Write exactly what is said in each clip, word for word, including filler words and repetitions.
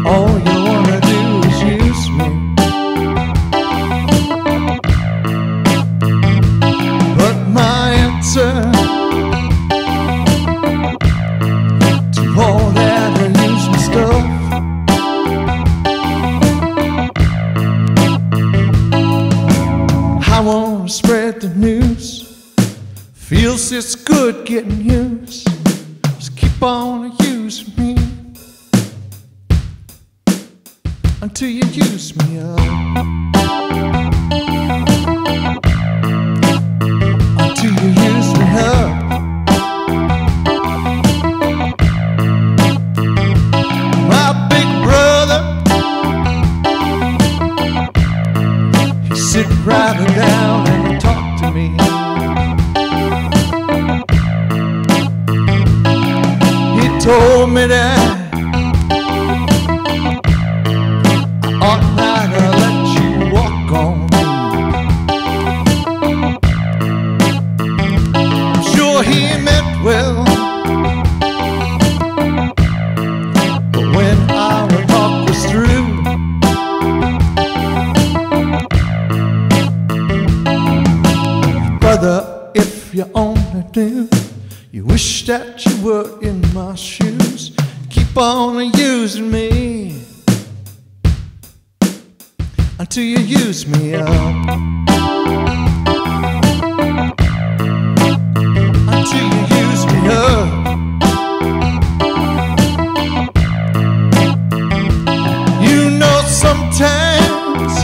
All you wanna do is use me. But my answer to all that unusual stuff, I wanna spread the news. Feels it's good getting used. Just keep on using me until you use me up. Until you use me up. My big brother, he's sitting right down and talk to me. He told me that I ought not to let you walk on me. I'm sure he meant well, but when our talk was through, brother, if you only knew, you wish that you were in my shoes. Keep on using me until you use me up. Until you use me up. You know sometimes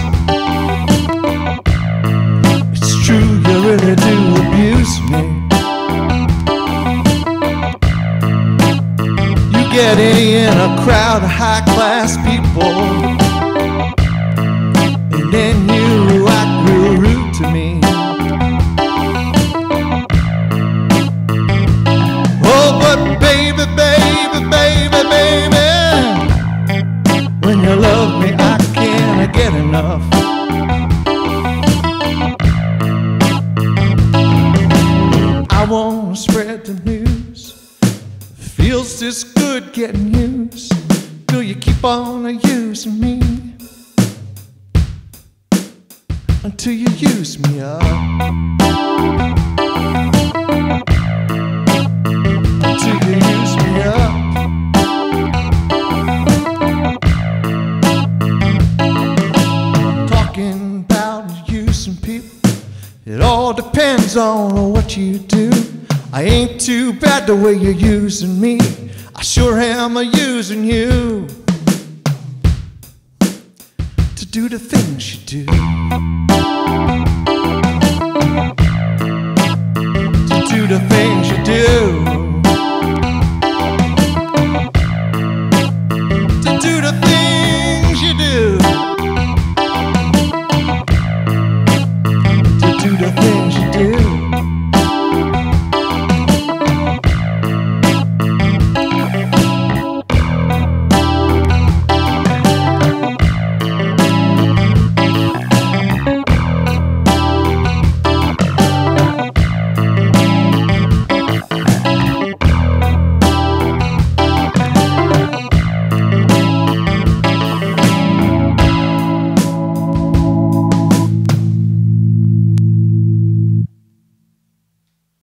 it's true, you really do abuse me. You get in a crowd of high-class people, and then you act real rude to me. Oh, but baby, baby, baby, baby, when you love me, I can't get enough. I wanna spread the news. Feels this good getting used. Will you keep on using me until you use me up? Until you use me up. Talking about using people, it all depends on what you do. I ain't too bad the way you're using me. I sure am a using you to do the things you do. To do the things you do.